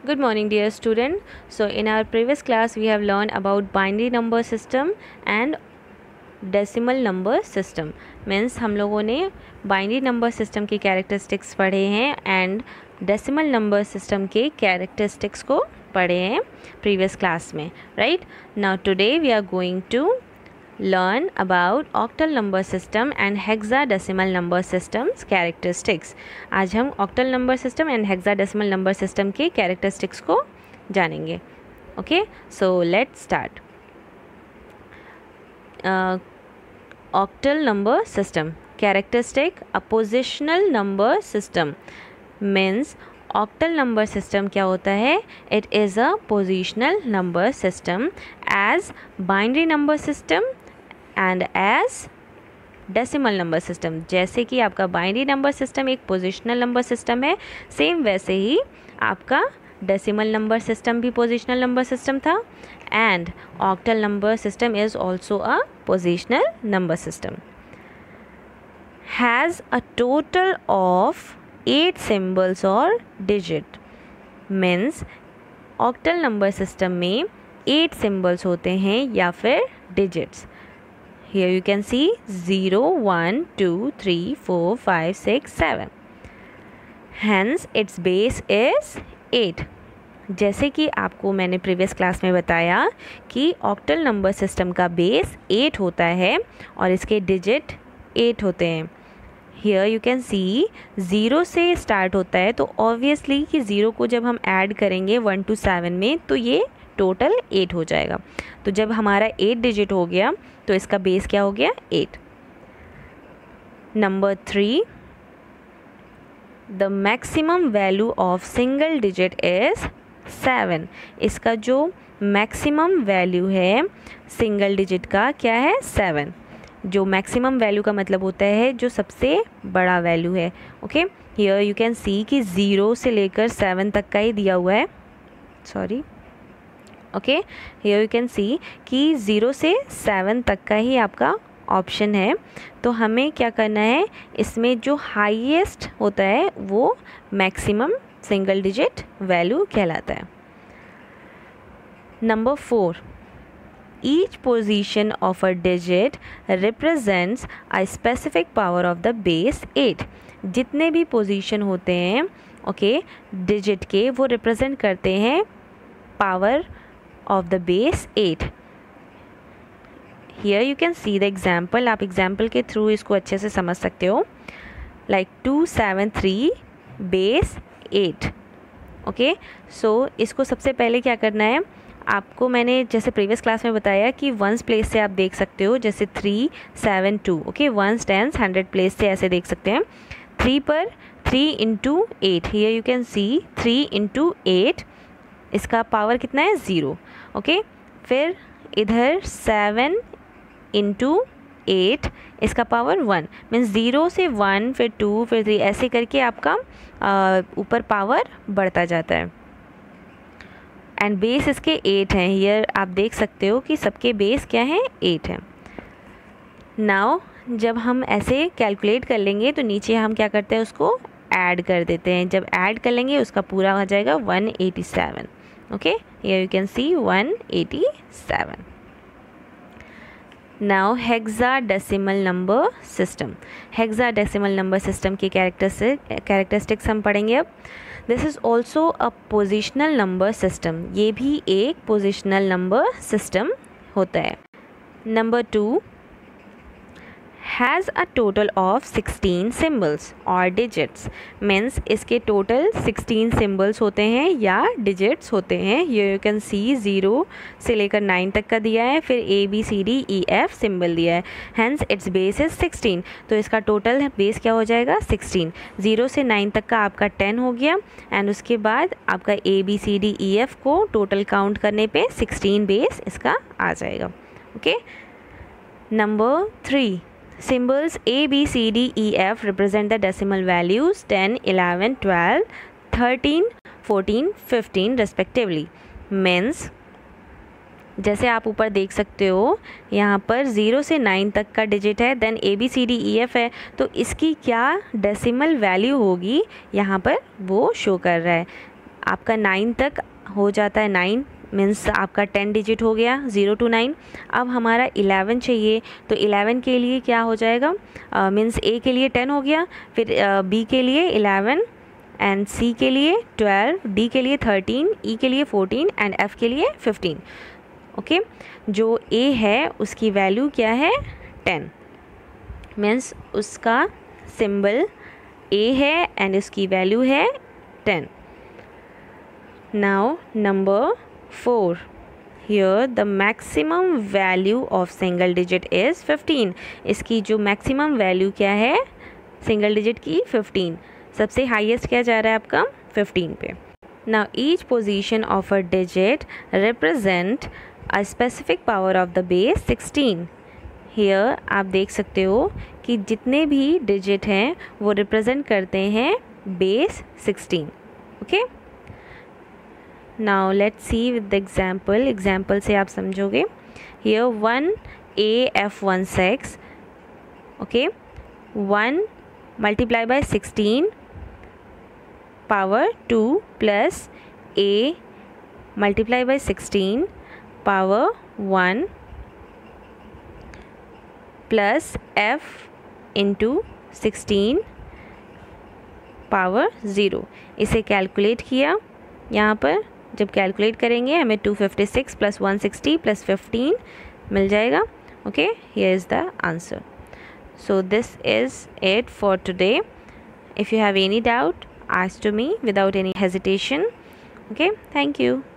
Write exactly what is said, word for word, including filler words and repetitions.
Good morning dear student. So in our previous class we have learned about binary number system and decimal number system. Means हम लोगों ने binary number system की characteristics पढ़े हैं and decimal number system के characteristics को पढ़े हैं previous class में, right? Now today we are going to learn about octal number system and hexadecimal number systems characteristics. आज हम octal number system and hexadecimal number system के characteristics को जानेंगे. Okay, so let's start. uh, octal number system characteristic, a positional number system means octal number system क्या होता है? It is a positional number system as binary number system and as decimal number system. जैसे कि आपका binary number system एक positional number system है, same वैसे ही आपका डेसिमल नंबर सिस्टम भी पोजिशनल नंबर सिस्टम था and octal number system is also a positional number system. Has a total of eight symbols और digit means octal number system में eight symbols होते हैं या फिर digits. Here you can see zero, one, two, three, four, five, six, seven. Hence its base is eight. जैसे कि आपको मैंने प्रीवियस क्लास में बताया कि ऑक्टल नंबर सिस्टम का बेस एट होता है और इसके डिजिट एट होते हैं. Here you can see zero से स्टार्ट होता है तो ऑब्वियसली कि ज़ीरो को जब हम ऐड करेंगे वन टू सेवन में तो ये टोटल एट हो जाएगा. तो जब हमारा एट डिजिट हो गया तो इसका बेस क्या हो गया? Eight. Number three, the maximum value of single digit is seven. इसका जो मैक्सिमम वैल्यू है सिंगल डिजिट का क्या है? सेवन. जो मैक्सिमम वैल्यू का मतलब होता है जो सबसे बड़ा वैल्यू है. Okay, here you can see कि ज़ीरो से लेकर सेवन तक का ही दिया हुआ है. Sorry, okay, here you can see कि ज़ीरो से सेवन तक का ही आपका ऑप्शन है. तो हमें क्या करना है, इसमें जो हाईएस्ट होता है वो मैक्सिमम सिंगल डिजिट वैल्यू कहलाता है. Number four, each position of a digit represents a specific power of the base eight. जितने भी पोजीशन होते हैं ओके okay, डिजिट के वो रिप्रेजेंट करते हैं power of the base eight. Here you can see the example. आप example के थ्रू इसको अच्छे से समझ सकते हो. like two seven three base eight. Okay, so इसको सबसे पहले क्या करना है, आपको मैंने जैसे प्रीवियस क्लास में बताया कि वंस प्लेस से आप देख सकते हो, जैसे three seven two. Okay, once tens hundred place से ऐसे देख सकते हैं. थ्री पर three into eight. Here you can see three into eight, इसका पावर कितना है? ज़ीरो. Okay okay? फिर इधर सेवन इंटू एट, इसका पावर वन. मीन्स ज़ीरो से वन फिर टू फिर थ्री ऐसे करके आपका ऊपर पावर बढ़ता जाता है. एंड बेस इसके एट हैं. हियर आप देख सकते हो कि सबके बेस क्या हैं? एट हैं. नाउ जब हम ऐसे कैलकुलेट कर लेंगे तो नीचे हम क्या करते हैं, उसको ऐड कर देते हैं. जब ऐड कर लेंगे उसका पूरा हो जाएगा one eighty seven. okay, here you can see one eighty-seven. now hexadecimal number system. hexadecimal number system की characteristics characteristics हम पढ़ेंगे अब. this is also a positional number system. ये भी एक positional number system होता है. number two, has a total of sixteen symbols or digits. means इसके total sixteen symbols होते हैं या digits होते हैं. Here you can see zero से लेकर नाइन तक का दिया है, फिर A B C D E F symbol दिया है. hence its base is sixteen. तो इसका total बेस क्या हो जाएगा? सिक्सटीन. ज़ीरो से नाइन तक का आपका टेन हो गया एंड उसके बाद आपका A B C D E F को टोटल काउंट करने पे सिक्सटीन बेस इसका आ जाएगा. Okay, number three, symbols A, B, C, D, E, F represent the decimal values ten, eleven, twelve, thirteen, fourteen, fifteen respectively. means जैसे आप ऊपर देख सकते हो यहाँ पर ज़ीरो से नाइन तक का डिजिट है, then A B C D E F है, तो इसकी क्या डेसिमल वैल्यू होगी यहाँ पर वो शो कर रहा है. आपका नाइन तक हो जाता है, नाइन मीन्स आपका टेन डिजिट हो गया, ज़ीरो टू नाइन। अब हमारा इलेवन चाहिए, तो इलेवन के लिए क्या हो जाएगा, मीन्स ए के लिए टेन हो गया, फिर बी uh, के लिए इलेवन, एंड सी के लिए ट्वेल्व, डी के लिए थर्टीन, ई के लिए फोर्टीन एंड एफ के लिए फिफ्टीन। Okay okay? जो ए है उसकी वैल्यू क्या है, टेन, मीन्स उसका सिंबल ए है एंड उसकी वैल्यू है ten. Now number four, here the maximum value of single digit is fifteen. इसकी जो मैक्सिमम वैल्यू क्या है सिंगल डिजिट की, फिफ्टीन। सबसे हाईएस्ट क्या जा रहा है आपका, फिफ्टीन पे। Now each position of a digit represent a specific power of the base sixteen. here आप देख सकते हो कि जितने भी डिजिट हैं वो रिप्रेजेंट करते हैं base sixteen. Okay, now let's see with the example. Example से आप समझोगे। Here one A F one six, okay, one multiply by sixteen power two plus A multiply by sixteen power one plus F into sixteen power zero. इसे calculate किया, यहाँ पर जब calculate करेंगे हमें two fifty six plus one sixty plus fifteen मिल जाएगा। Okay, here is the answer. So this is it for today. If you have any doubt, ask to me without any hesitation. Okay, thank you.